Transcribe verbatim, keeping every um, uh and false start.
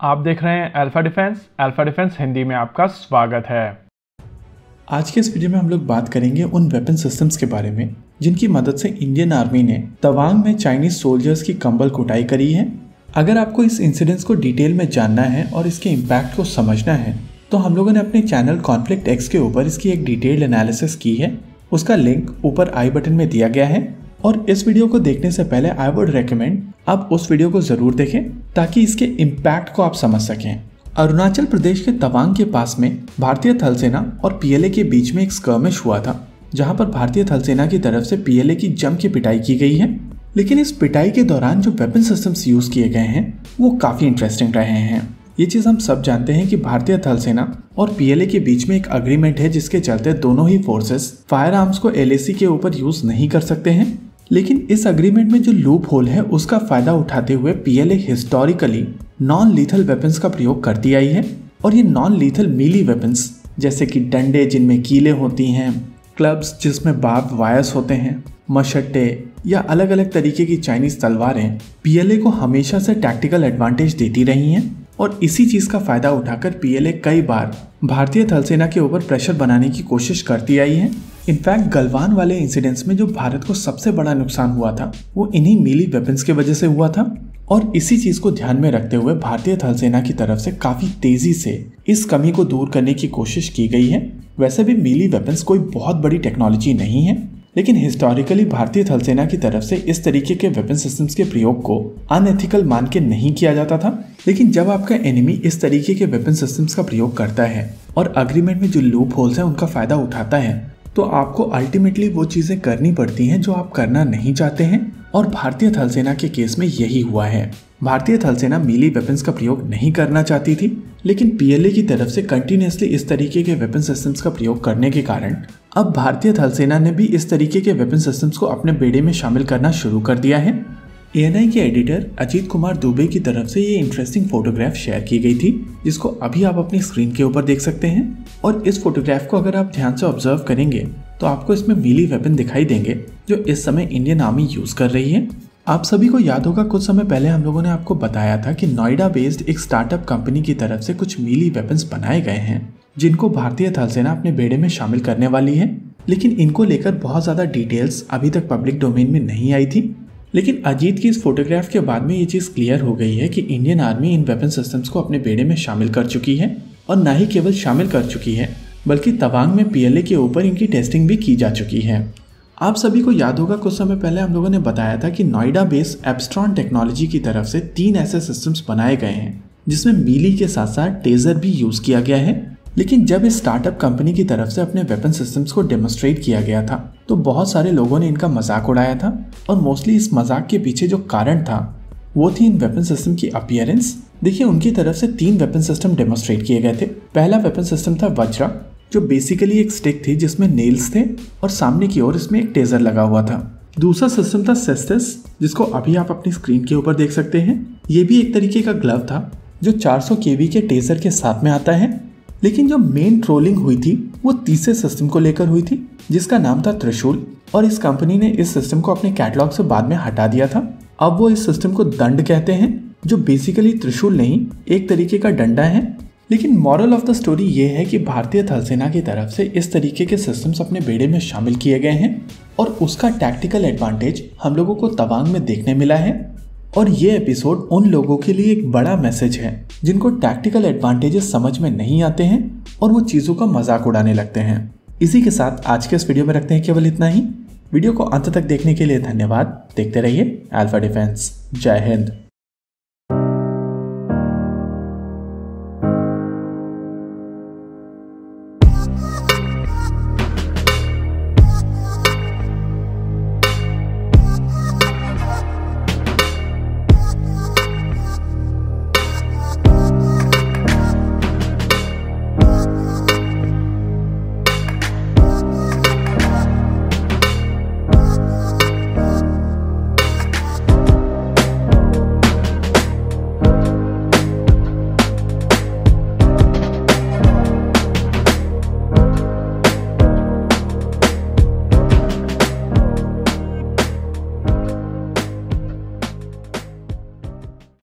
आप देख रहे हैं alpha defence. Alpha defence Hindi में आपका स्वागत है। आज के इस वीडियो में हम लोग बात करेंगे उन वेपन सिस्टम्स के बारे में जिनकी मदद से इंडियन आर्मी ने तवांग में चाइनीज सोल्जर्स की कंबल कुटाई करी है। अगर आपको इस इंसिडेंस को डिटेल में जानना है और इसके इम्पैक्ट को समझना है तो हम लोगों ने अपने चैनल कॉन्फ्लिक्ट एक्स के ऊपर इसकी एक डिटेल्ड एनालिसिस की है। उसका लिंक ऊपर आई बटन में दिया गया है और इस वीडियो को देखने से पहले आई वुड रेकमेंड आप उस वीडियो को जरूर देखें ताकि इसके इम्पैक्ट को आप समझ सकें। अरुणाचल प्रदेश के तवांग के पास में भारतीय थल सेना और पीएलए के बीच में एक स्कर्मिश हुआ था, जहां पर भारतीय थल सेना की तरफ से पीएलए की जम की पिटाई की गई है। लेकिन इस पिटाई के दौरान जो वेपन सिस्टम्स यूज किए गए हैं वो काफी इंटरेस्टिंग रहे हैं। ये चीज हम सब जानते हैं कि भारतीय थल सेना और पीएलए के बीच में एक अग्रीमेंट है जिसके चलते दोनों ही फोर्सेस फायर आर्म्स को एलएसी के ऊपर यूज नहीं कर सकते हैं। लेकिन इस अग्रीमेंट में जो लूप होल है उसका फायदा उठाते हुए PLA historically non lethal weapons का प्रयोग करती आई है। और ये नॉन लीथल मीली वेपन्स जैसे कि डंडे जिनमें कीलें होती हैं, क्लब्स जिसमें बार्ब वायर्स होते हैं, मशट्टे या अलग अलग तरीके की चाइनीज तलवारें पीएलए को हमेशा से टैक्टिकल एडवांटेज देती रही हैं। और इसी चीज का फायदा उठाकर पीएलए कई बार भारतीय थल सेना के ऊपर प्रेशर बनाने की कोशिश करती आई है। इनफैक्ट गलवान वाले इंसिडेंट्स में जो भारत को सबसे बड़ा नुकसान हुआ था वो इन्हीं मीली वेपन्स की वजह से हुआ था। और इसी चीज को ध्यान में रखते हुए भारतीय थल सेना की तरफ से काफी तेजी से इस कमी को दूर करने की कोशिश की गई है। वैसे भी मीली वेपन्स कोई बहुत बड़ी टेक्नोलॉजी नहीं है, लेकिन हिस्टोरिकली भारतीय थल सेना की तरफ से इस तरीके के वेपन सिस्टम्स के प्रयोग को अनएथिकल मान के नहीं किया जाता था। लेकिन जब आपका एनिमी इस तरीके के वेपन सिस्टम्स का प्रयोग करता है और अग्रीमेंट में जो लूप होल्स हैं उनका फायदा उठाता है तो आपको अल्टीमेटली वो चीजें करनी पड़ती हैं जो आप करना नहीं चाहते हैं। और भारतीय थल सेना के केस में यही हुआ है। भारतीय थल सेना मीली वेपन्स का प्रयोग नहीं करना चाहती थी, लेकिन पीएलए की तरफ से कंटिन्यूसली इस तरीके के वेपन सिस्टम्स का प्रयोग करने के कारण अब भारतीय थल सेना ने भी इस तरीके के वेपन सिस्टम्स को अपने बेड़े में शामिल करना शुरू कर दिया है। एएनआई के एडिटर अजीत कुमार दुबे की तरफ से ये इंटरेस्टिंग फोटोग्राफ शेयर की गई थी जिसको अभी आप अपनी स्क्रीन के ऊपर देख सकते हैं। और इस फोटोग्राफ को अगर आप ध्यान से ऑब्जर्व करेंगे तो आपको इसमें मीली वेपन दिखाई देंगे जो इस समय इंडियन आर्मी यूज कर रही है। आप सभी को याद होगा कुछ समय पहले हम लोगों ने आपको बताया था कि नोएडा बेस्ड एक स्टार्टअप कंपनी की तरफ से कुछ मीली वेपन्स बनाए गए हैं जिनको भारतीय थल सेना अपने बेड़े में शामिल करने वाली है। लेकिन इनको लेकर बहुत ज्यादा डिटेल्स अभी तक पब्लिक डोमेन में नहीं आई थी। लेकिन अजीत की इस फोटोग्राफ के बाद में ये चीज क्लियर हो गई है कि इंडियन आर्मी इन वेपन सिस्टम्स को अपने बेड़े में शामिल कर चुकी है। और न ही केवल शामिल कर चुकी है बल्कि तवांग में पीएलए के ऊपर इनकी टेस्टिंग भी की जा चुकी है। आप सभी को याद होगा कुछ समय पहले हम लोगों ने बताया था कि नोएडा बेस्ड एप्स्ट्रॉन टेक्नोलॉजी की तरफ से तीन ऐसे सिस्टम्स बनाए गए हैं जिसमें मीली के साथ साथ टेजर भी यूज किया गया है। लेकिन जब इस स्टार्टअप कंपनी की तरफ से अपने वेपन सिस्टम्स को डेमोन्स्ट्रेट किया गया था तो बहुत सारे लोगों ने इनका मजाक उड़ाया था। और मोस्टली इस मजाक के पीछे जो कारण था वो थी इन वेपन सिस्टम की अपीयरेंस। देखिए, उनकी तरफ से तीन वेपन सिस्टम डेमोन्स्ट्रेट किए गए थे। पहला वेपन सिस्टम था वज्रा जो बेसिकली एक स्टिक थी जिसमें नेल्स थे और सामने की ओर इसमें एक टेजर लगा हुआ था। दूसरा सिस्टम था सेस्टस जिसको अभी आप अपनी स्क्रीन के ऊपर देख सकते हैं। ये भी एक तरीके का ग्लव था जो चार सौ केवी के टेजर के साथ में आता है। लेकिन जो मेन ट्रोलिंग हुई थी वो तीसरे सिस्टम को लेकर हुई थी जिसका नाम था त्रिशूल। और इस कंपनी ने इस सिस्टम को अपने कैटलॉग से बाद में हटा दिया था। अब वो इस सिस्टम को दंड कहते हैं जो बेसिकली त्रिशूल नहीं एक तरीके का डंडा है। लेकिन मॉरल ऑफ द स्टोरी ये है कि भारतीय थल सेना की तरफ से इस तरीके के सिस्टम्स अपने बेड़े में शामिल किए गए हैं और उसका टैक्टिकल एडवांटेज हम लोगों को तवांग में देखने मिला है। और ये एपिसोड उन लोगों के लिए एक बड़ा मैसेज है जिनको टैक्टिकल एडवांटेजेस समझ में नहीं आते हैं और वो चीज़ों का मजाक उड़ाने लगते हैं। इसी के साथ आज के इस वीडियो में रखते हैं केवल इतना ही। वीडियो को अंत तक देखने के लिए धन्यवाद। देखते रहिए अल्फा डिफेंस। जय हिंद।